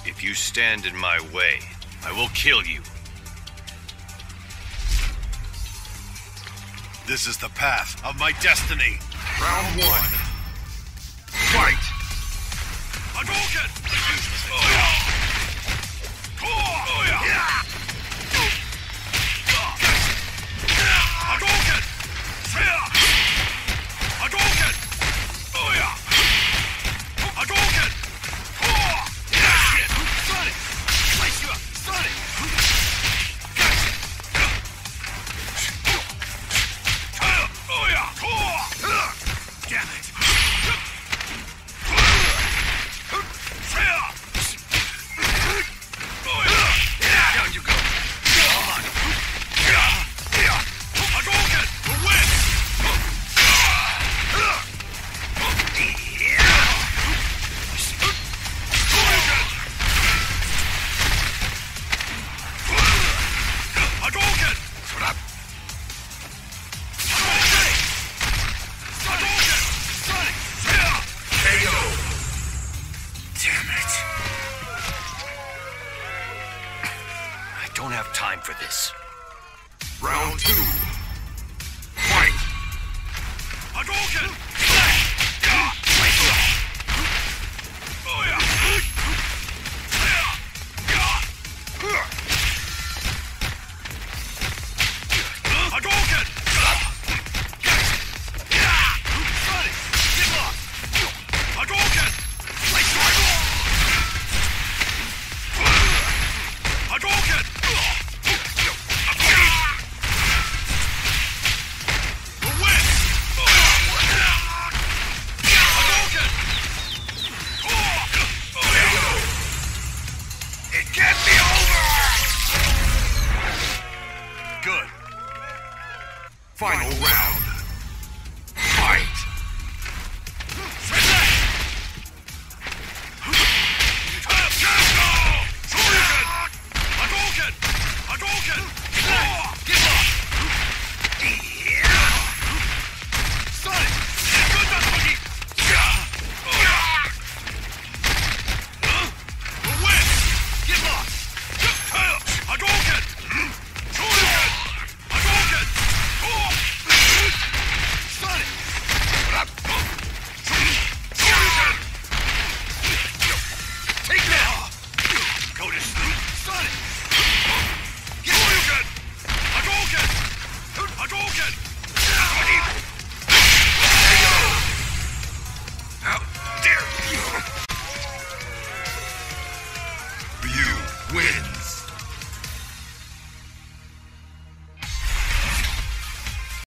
If you stand in my way, I will kill you. This is the path of my destiny. Round one. Fight! Hadouken! Hadouken! Hadouken! Hadouken! Sonic! Slice you up! Sonic! Damn it! Down you go! On! Hadouken! The win! Hadouken! I don't have time for this. Round two. Fight! Hadouken! Hadouken! Sonic! Get lost! Hadouken! Hadouken! The win! Hadouken! It can't be over! Good. Final round. Fight! Hadouken! Hadouken! Get lost! Sonic! Good Natsuki! The win! Get lost! Hadouken! Hadouken! Sonic! Take that! Go to sleep! Sonic!